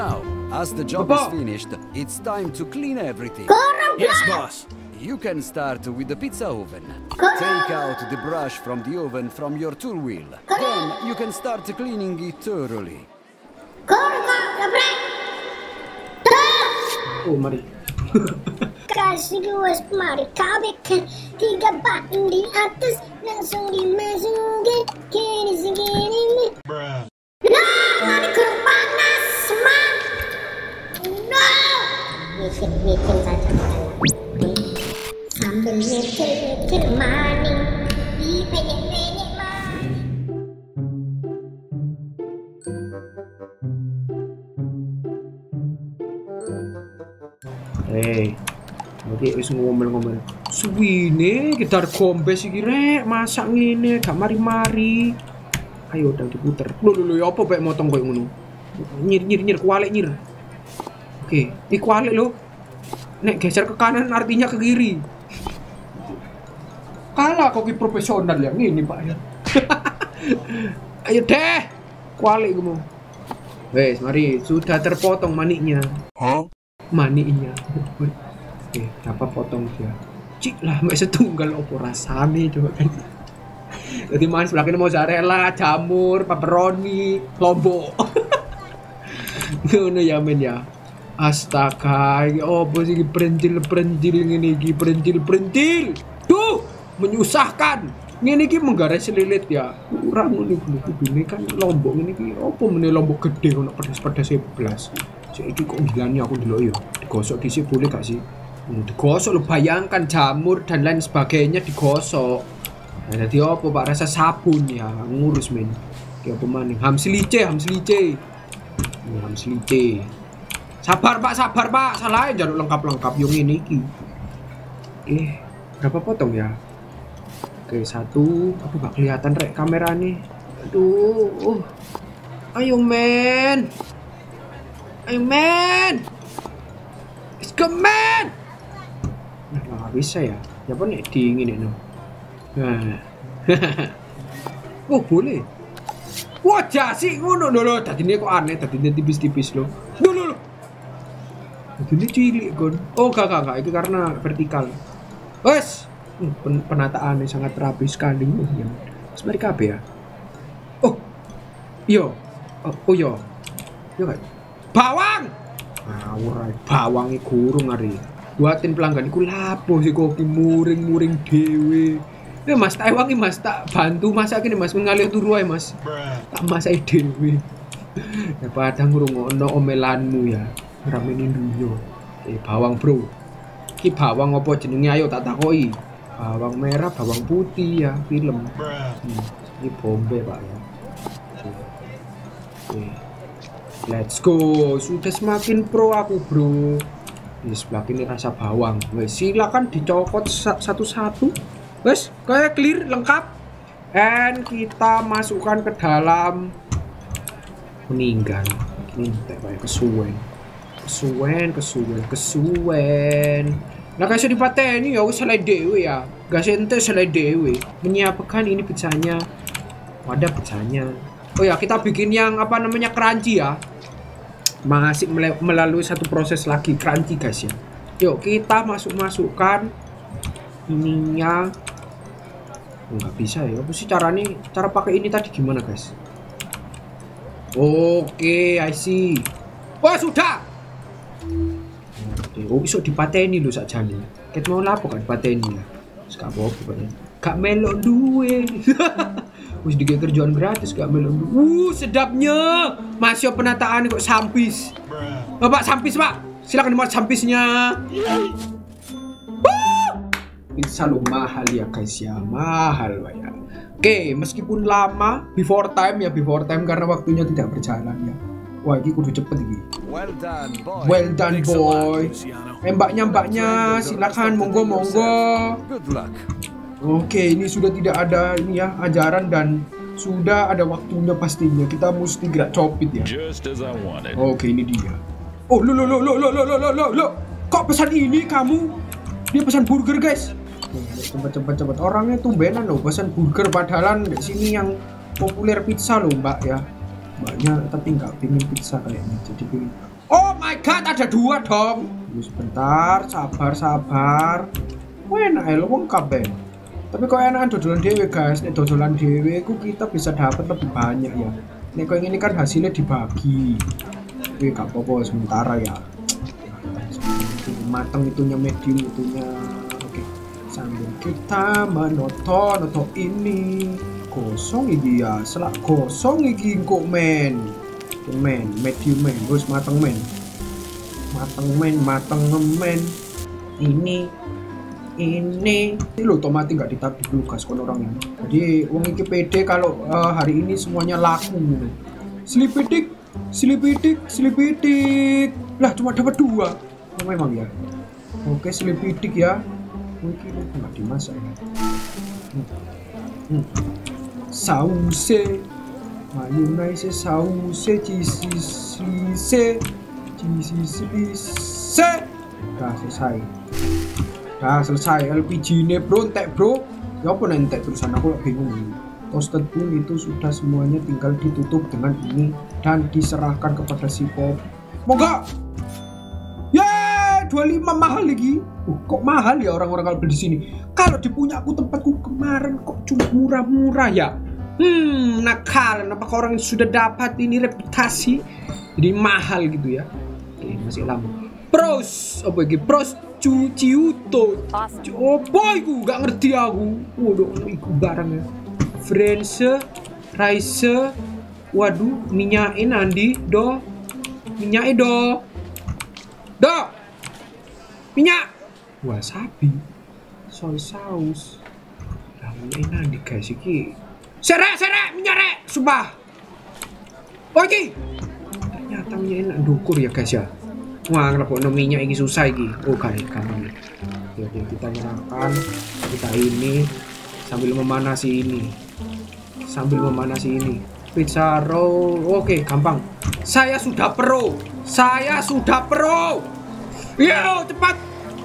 Now, as the job is finished, it's time to clean everything. Yes, boss. You can start with the pizza oven. Take out the brush from the oven from your tool wheel. Then you can start cleaning it thoroughly. Oh, mari. Kasih gue mari kabek 3 button di atas langsung dimasukin kini segini nih. Nah, kurang panas semak. No. Mikir saja sambil mikir maning di penyek mah. Oke, wis ngomel-ngomel. Suwine kita gombes iki rek, masak ngene gak mari-mari. Ayo udah diputer. Lho ya apa bae motong koyo ngono. Nyir kualik nyir. Oke, iki kualik lho. Nek geser ke kanan artinya ke kiri. Kalah kok ki profesional ya ngene Pak ya. Ayo deh. Kualik gue mau. Wes, mari sudah terpotong maniknya. Maniknya. Oke, dapat potong dia. Cik lah, mek setunggal opo rasane coba kan. Jadi mas sebelah kene mozzarella, jamur, pepperoni, lombok. Ngono ya men ya. Astaga, iki opo sih perentil ngene iki, perentil. Duh, menyusahkan. Ngene iki menggarai selilit ya. Ora ngono iku kudune kan lombok ngene iki opo meneh lombok gede ono pedes-pedes blas. Saiki kok gilane aku ndelok ya. Digosok dhisik boleh gak sih? Digosok lo, bayangkan jamur dan lain sebagainya digosok. Nah, jadi apa Pak, rasa sabun ya ngurus men. Kayak apa maning hamslice. Ini hamslice. Sabar Pak, salah jaluk lengkap yang ini iki. Berapa potong ya? Oke, 1. Aku gak kelihatan rek kamera nih. Aduh. Ayo men. Let's go man. Nah, nggak bisa ya. Ya apa nih dingin ini. Nah. Oh boleh. Wah jasi ngono lho. Tadi ini kok aneh. Tadi ini tipis-tipis loh. Loh. Tadi ini cilik kon. Oh gak. Itu karena vertikal. Wes. Penataannya sangat rapi sekali. Ya. Semari kabeh ya. Oh. Yo. Oh yo. Yo kan. Bawang. Ngawur bawang iki gurung ari. Buatin pelanggan iku lapo sih kopi muring dhewe. Ya Mas, tak ewangi Mas, tak bantu masak ini Mas, mengalir turu ae Mas. Tak masak dhewe. Ya padahal ngrungokno omelanmu ya. Ramenin dulu. Bawang bro. Ki bawang apa jenenge ayo tak takoki. Bawang merah, bawang putih ya, film. Ini bombe Pak ya. Let's go, sudah semakin pro aku bro. Di sebelah kini rasa bawang. Wes silakan dicokot satu-satu. Wes kayak clear lengkap. And kita masukkan ke dalam meninggal. Ini kayak kesuwen. Nah kayak dipateni ya wis selai dewe ya. Gak sente selai dewe. Menyiapkan ini pizzanya. Wadah pizzanya. Oh ya kita bikin yang apa namanya crunchy ya. Masih melalui satu proses lagi crunchy guys ya. Yuk kita masukkan ininya. Nggak bisa ya. Apa sih cara pakai ini tadi gimana guys? Oke, I see. Wah sudah. Oh bisa dipateni loh sakjane. Ket mau lapo kan pateni ya. Gak apa-apa kan. Gak melok duwe. Wis dikira kerjaan gratis gak melon. Sedapnya. Masih penataan kok sampis. Bapak sampis, Pak. Silakan dibuat sampisnya. Pizza lo mahal ya guys ya. Mahal ya. Oke, meskipun lama before time karena waktunya tidak berjalan ya. Wah, ini kudu cepet ini. Well done boy. Mbaknya silakan monggo. Good luck. Oke, ini sudah tidak ada ini ya ajaran dan sudah ada waktunya pastinya. Kita mesti gerak copit ya. Oke, ini dia. Oh, lo. Kok pesan ini kamu? Dia pesan burger, guys. Cepet. Orangnya tumbenan loh pesan burger padahal di sini yang populer pizza loh, Mbak ya. Mbaknya tapi nggak pingin pizza kayaknya, jadi pingin. Oh my god, ada 2 dong. Sebentar, sabar. Enak ya, wong kabeh. Tapi kok enakan dodolan dewe guys, nek dodolan dewe ku kita bisa dapat lebih banyak ya. Nek kok ini kan hasilnya dibagi. Tapi gak apa-apa sementara ya. Matang itunya, medium itunya. Oke. Sambil kita menonton ini. Kosong iki ya, selak kosong iki kok men. Medium men, terus matang men. Matang men. Ini lo otomatis nggak ditabrak dulu gas kon orang ini. Jadi wong iki pede kalau hari ini semuanya laku gitu. Selipidik. Lah cuma dapat 2. Oh, memang ya. Oke, selipidik ya. Mungkin nggak dimasak ya. Sause mayonnaise, sause, cheese. Dah selesai LPG ini bro, entek bro. Ya apa entek terusan, aku bingung. Toasted pun itu sudah semuanya, tinggal ditutup dengan ini dan diserahkan kepada si Pop. Moga. Yeay, 25 mahal lagi. Kok mahal ya orang-orang kalau beli di sini. Kalau dipunya aku tempatku kemarin kok cuma murah-murah ya. Nakal. Apakah orang sudah dapat ini reputasi jadi mahal gitu ya. Oke, masih lama. Pros, apa lagi? Pros Ciuto. Oh boy, gak ngerti aku. Waduh, iku barangnya. French, rice, waduh, minyakin Andi, minyak minyak, wasabi, soy sauce, lah minyakin Andi guys, iki, serek, minyak rek, sumpah. Oke, ternyata minyak enak dukur ya guys ya. Wah, kenapa minyak ini susah ini? Oh, gampang. Jadi kita nyalakan, kita ini sambil memanasi ini. Pizza roll. Oke, gampang. Saya sudah pro. Yo, cepat.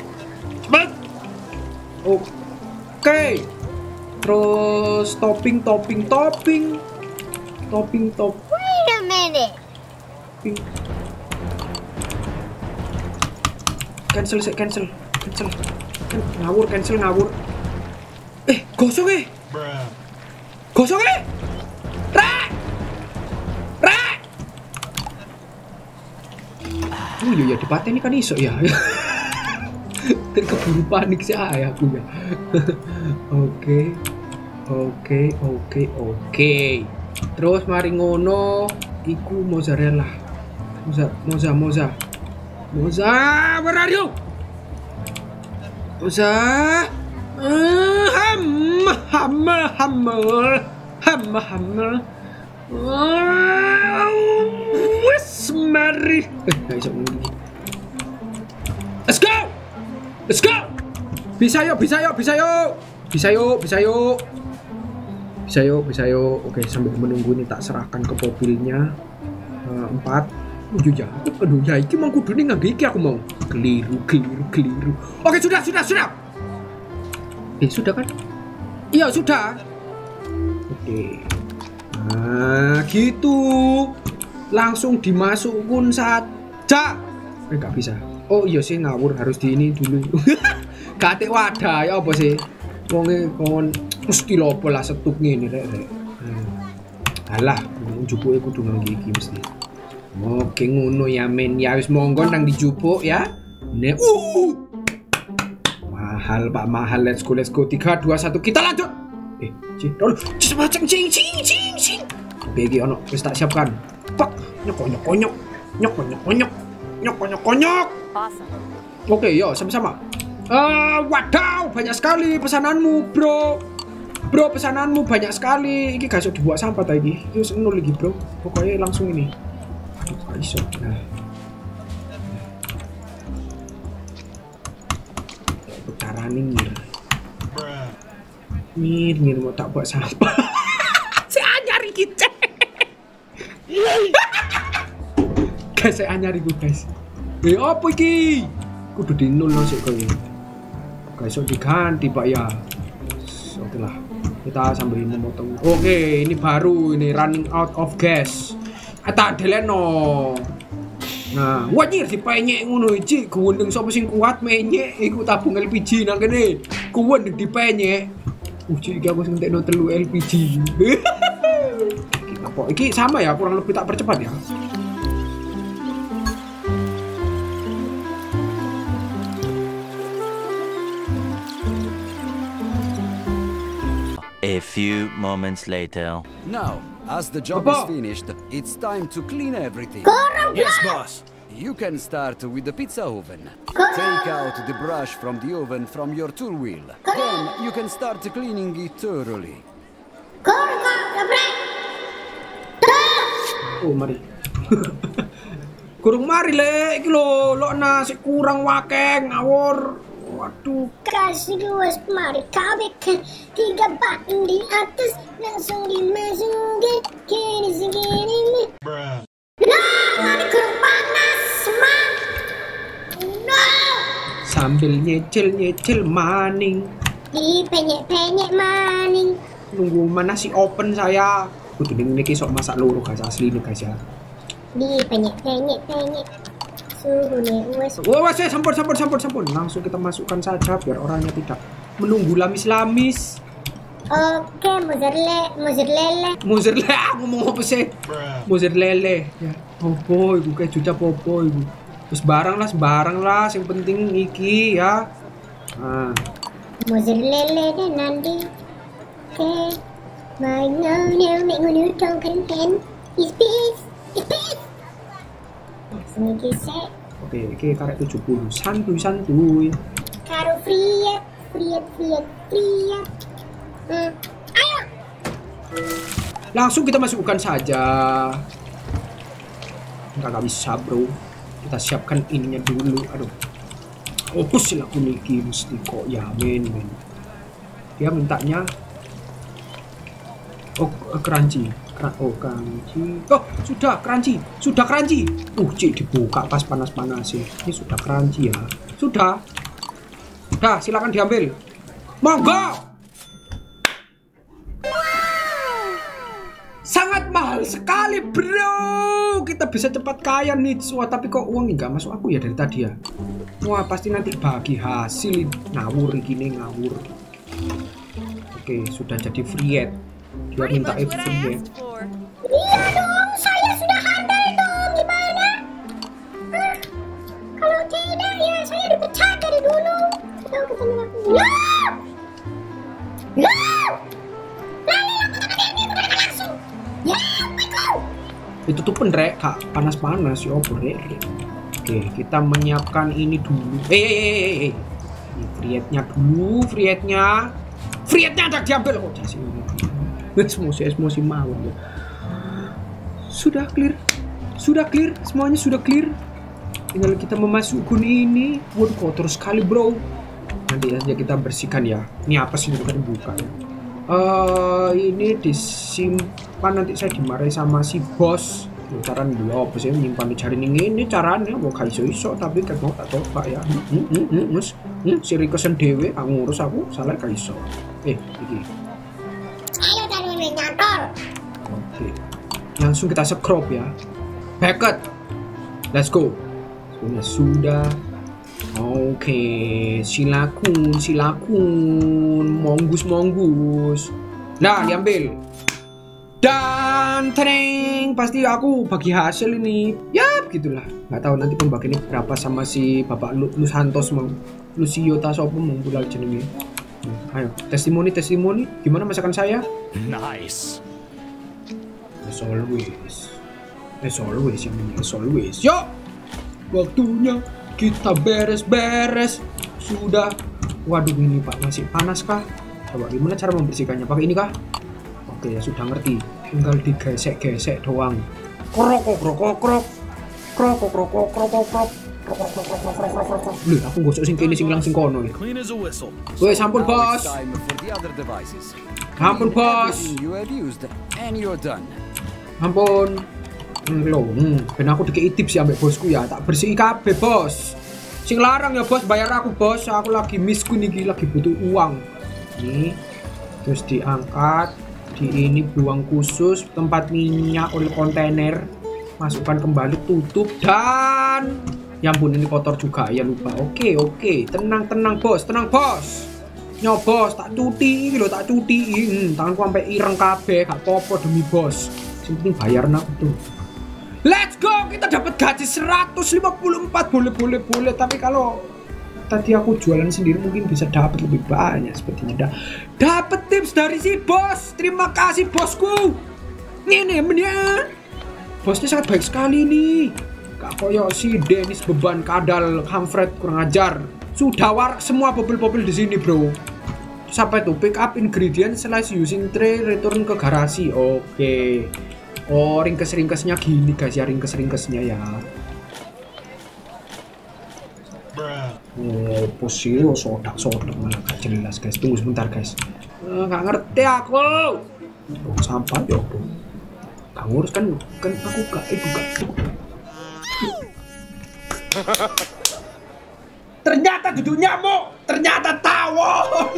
Oke. Terus topping. Wait a minute. Cancel. Ngawur. Gosong. Rek. Oh iya, dipaten kan iso ya. Keburu panik sih aku ya. Oke. Terus mari ngono iku mozzarella. Moza, where are you? Moza. Hammer. Wes mari. Guys, let's go. Bisa yuk. Oke, sambil menunggu ini tak serahkan ke mobilnya. 4. Ya, aduh ya, iki mau kudu ning nganggo iki aku mau. Keliru. Oke, sudah. Sudah kan? Iya, sudah. Oke. Nah, gitu. Langsung dimasukkan saja. Nggak bisa. Oh iya sih, ngawur, harus di ini dulu. Kate wadah ya apa sih? Wonge kon mesti lopo lah setuk ngene rek. Alah, njupuke kudu nganggo iki mesti. Oke, ngono ya men. Ya wis monggo nang dijupuk ya. Nek mahal Pak, mahal. Let's go. 3 2 1 kita lanjut. Cing. Oke, iki ono wis tak siapkan. Pak, nyok. Awesome. Oke, yo sama-sama. Wadaw, banyak sekali pesananmu, bro. Bro, pesananmu banyak sekali. Iki gak iso dibuat sampah ta iki. Iki nol lagi, bro. Pokoknya langsung ini. Iso. Nah. Carane ngir mau tak buat sampah. Si anyar iki. Guys, saya anyar iku, guys. Apa iki? Kudu di nol sik kowe. Guys, diganti Pak ya. Oke lah. Kita sambil memotong. Oke, ini baru ini running out of gas. Tak deleno. Nah, wajir si penyek ngono iki, kuwendeng sapa sing kuat menyek iku tabung LPG nang kene. Kuwendeng dipenyek. Cik iki aku sing entekno 3 LPG. Apa iki sama ya, kurang lebih tak percepat ya. A few moments later. Now, as the job Papa. is finished, it's time to clean everything. Yes, boss. You can start with the pizza oven. Take out the brush from the oven from your tool wheel. Then you can start cleaning it thoroughly. Oh, mari. Kurang mari le, iki lho, lokna sik kurang wakeng ngawur. Waduh. Kasih luas mari kabek 3 button di atas langsung dimasukin kini segini nih. Nah, mari kurang panas semak. No. Sambil nyecil maning. Dipenyek-penyek maning. Nunggu mana si open saya. Kudu ning niki sok masak loro guys, asli nih guys ya. Dipenyek-penyek. Suhu nih wes. Oh, wes sampun. Langsung kita masukkan saja biar orangnya tidak menunggu lamis-lamis. Oke, mozzarella. Ngomong apa sih? Mozzarella. Ya. Popo iku kayak juta popo iku. Terus barang lah, yang penting iki ya. Nah. Mozzarella dan nanti. Oke. Mana nek ngono dong kan Ipis. Langsung kisek. Oke, iki karek 70. Santuy. Karo friet. Ayo. Langsung kita masukkan saja. Enggak bisa, bro. Kita siapkan ininya dulu. Aduh. Oh, silaku niki mesti kok ya, men. Dia mintanya crunchy. Crunchy. Oh, sudah crunchy. Cik dibuka pas panas-panas sih. Ini sudah crunchy ya. Sudah. Silakan diambil. Monggo. Sangat mahal sekali, bro. Kita bisa cepat kaya nih. Wah, tapi kok uangnya nggak masuk aku ya dari tadi ya. Wah, pasti nanti bagi hasil. Ngawur gini. Oke, sudah jadi friet. Dia minta friet. Iya dong, saya sudah handal dong. Gimana? Kalau tidak ya saya dipecat dari dulu. Tahu ketemu aku. No! Lali aku tak ini langsung. Ya, pikul. Itu tuh pendrek, Kak. Panas-panas ya, Rek. Oke, kita menyiapkan ini dulu. Ini frietnya dulu, frietnya ada diambil. Oh, jasih. Emosi mau ya. Sudah clear, semuanya sudah clear. Tinggal kita memasukkan ini. Waduh, kotor sekali, bro. Nanti saja kita bersihkan ya. Ini apa sih bukan dibuka ya? Ini disimpan, nanti saya dimarahi sama si bos. Caranya dulu apa sih menyimpan di cari ini caranya mau kaiso tapi kan mau tak coba ya. Si Rikosen dewe ngurus aku salah kaiso. Iki. Ayo dari nyantor. Oke. Langsung kita scrub ya. Packet. Let's go. Sudah. Oke, silakan. Monggus. Nah, diambil. Dan tering pasti aku bagi hasil ini. Ya, begitulah. Nggak tahu nanti pembagiannya berapa sama si Bapak Lusantos mau. Lucio Tasopo mau pulang jenenge. Ayo, testimoni. Gimana masakan saya? Nice. As always. Yuk, waktunya kita beres. Sudah. Waduh, ini Pak masih panas kah? Coba gimana cara membersihkannya? Pakai ini kah? Oke, ya sudah ngerti. Tinggal digesek-gesek doang. Krok. Loh, aku gosok sing kene sing langsung kono ya. Clean as a whistle. Wes, ampun, Now Bos. it's time for the other devices. Ampun, Bos. Everything you have used, and you're done. Ampun. Ben aku dikei tips ya ambek bosku ya. Tak bersih kabeh, Bos. Sing larang ya, Bos, bayar aku, Bos. Aku lagi miskin iki, lagi butuh uang. Ini terus diangkat, di ini buang khusus tempat minyak oleh kontainer. Masukkan kembali, tutup, dan ya ampun ini kotor juga ya, lupa. Oke, tenang bos, nyobos tak cuti gitu, tak cuti. Tanganku sampai ireng kabeh, gak popo demi bos. Yang penting bayar nak tuh. Let's go, kita dapat gaji 154, boleh. Tapi kalau tadi aku jualan sendiri mungkin bisa dapat lebih banyak sepertinya. Dapat tips dari si bos. Terima kasih bosku. Ini mennya. Bosnya sangat baik sekali nih. Gak koyo si Dennis beban kadal Hamfred kurang ajar. Sudah warak semua mobil-mobil di sini, bro. Sampai tuh pick up ingredient slash using tray return ke garasi. Oke. Oh, ringkes-ringkesnya gini guys ya, ringkes-ringkesnya ya. Oh, posisi sodak malah gak jelas guys. Tunggu sebentar guys. Gak ngerti aku. Oh, sampah ya bro. Gak ngurus kan aku gak ternyata duduk nyamuk, ternyata tawon.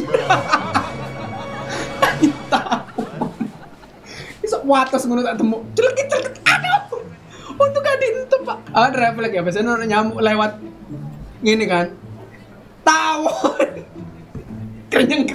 Sok wates ngono tak temu. Celekit. Aduh. Untuk gak diintep, Pak. Ada refleks ya, biasanya ono nyamuk lewat ngene kan. Tawon. Kenyang.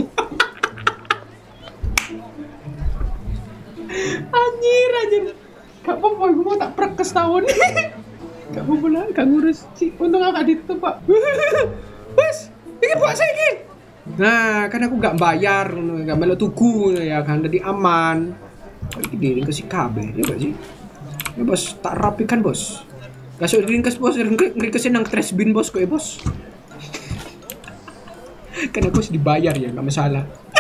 Anjir. Gak apa-apa, gue mau tak prekes tawon. Gak apa-apa lah, gak ngurus sih. Untung gak ditutup, Pak. Wes, ini buat saya ini. Nah, kan aku gak bayar, gak melok tuku ya kan, jadi aman. Ini diringkes kabeh, ya gak sih? Ya bos, tak rapikan bos. Kasih diringkes bos, ringkesin nang trash bin bos kok ya bos. Kan aku harus dibayar ya, gak masalah.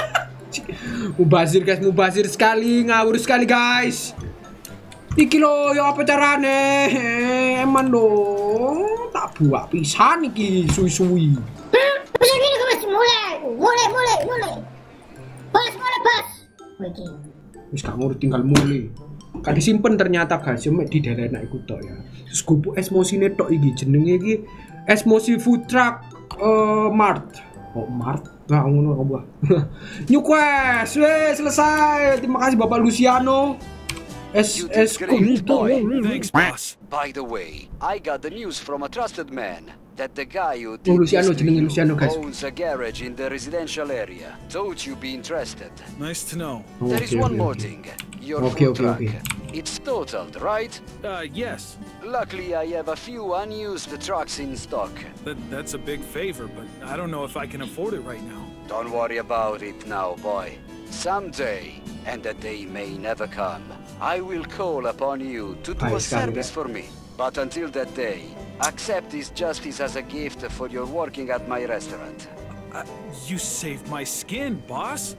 Mubazir sekali, ngawur sekali guys. Iki lo, ya apa carane? Eman dong, tak buat pisan iki, suwi-suwi. Bisa gini ke mas, mulai. Bos. Oke. Wis gak ngerti tinggal mulai. Kan disimpen ternyata guys, cuma di daerah enak iku tok ya. Terus gubuk esmosine tok iki, jenenge iki Esmosi Food Truck Mart. Oh, Mart? Nggak ngono apa. New quest, selesai. Terima kasih Bapak Luciano. You did great, boy. Thanks, boss. By the way, I got the news from a trusted man that the guy who Luciano, did this to jenenge you Luciano, guys. owns a garage in the residential area. Thought you'd be interested. Nice to know. There is one more thing. Your food truck. It's totaled, right? Yes. Luckily, I have a few unused trucks in stock. That's a big favor, but I don't know if I can afford it right now. Don't worry about it now, boy. Someday, and the day may never come, I will call upon you to do a service for me. But until that day, accept this justice as a gift for your working at my restaurant. You saved my skin, boss.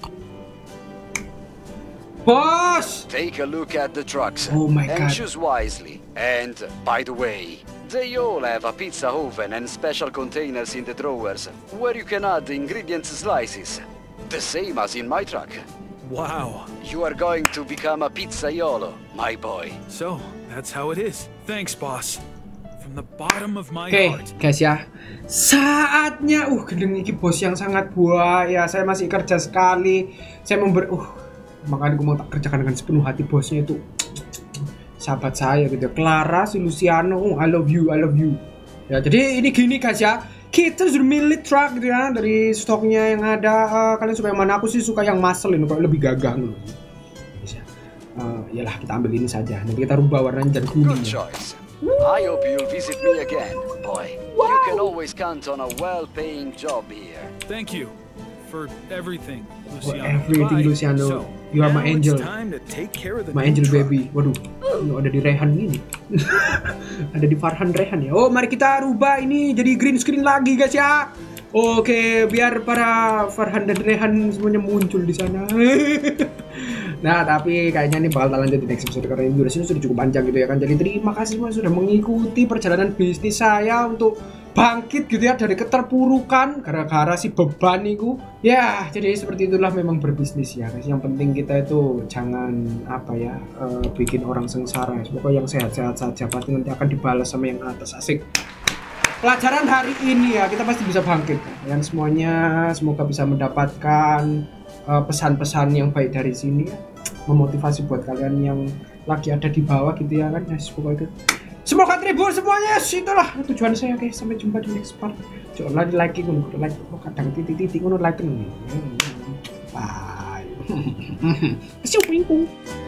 Boss! Take a look at the trucks Oh my and God. choose wisely. And, by the way, they all have a pizza oven and special containers in the drawers where you can add ingredient slices. The same as in my truck. Wow. You are going to become a pizzaiolo, my boy. So, that's how it is. Thanks, boss. From the bottom of my Oke, heart. guys ya. Saatnya gendeng iki bos yang sangat buah ya. Saya masih kerja sekali. Saya makanya gue mau tak kerjakan dengan sepenuh hati. Bosnya itu sahabat saya gitu. Clara, si Luciano, I love you. Ya, jadi ini gini guys ya. Kita sudah milih truck gitu ya dari stoknya yang ada. Kalian suka yang mana? Aku sih suka yang muscle ini, lebih gagah gitu. Yalah kita ambil ini saja. Nanti kita rubah warnanya jadi kuning. Good choice. I hope you'll visit me again, boy. You can always count on a well-paying job here. Thank you for everything, For Luciano. everything, Bye. Luciano. So, You are my now angel. It's time to take care of the My new angel truck. baby. Waduh, ini ada di Rehan ini. Ada di Farhan Rehan ya. Oh, mari kita rubah ini jadi green screen lagi guys ya. Oke, biar para Farhan dan Rehan semuanya muncul di sana. Nah, tapi kayaknya ini bakal lanjut di next episode karena ini durasinya sudah cukup panjang gitu ya kan. Jadi terima kasih semua sudah mengikuti perjalanan bisnis saya untuk bangkit gitu ya dari keterpurukan gara-gara si beban itu. Ya, jadi seperti itulah memang berbisnis ya guys. Yang penting kita itu jangan bikin orang sengsara. Pokoknya yang sehat-sehat saja, pasti nanti akan dibalas sama yang atas. Asik. Pelajaran hari ini ya, kita pasti bisa bangkit. Dan semuanya semoga bisa mendapatkan pesan-pesan yang baik dari sini ya. memotivasi buat kalian yang lagi ada di bawah gitu ya kan. Pokoknya itu semoga terhibur semuanya. Itulah tujuan saya. Oke, sampai jumpa di next part. Jangan lupa di like kadang titik-titik ngono like. Bye. See you.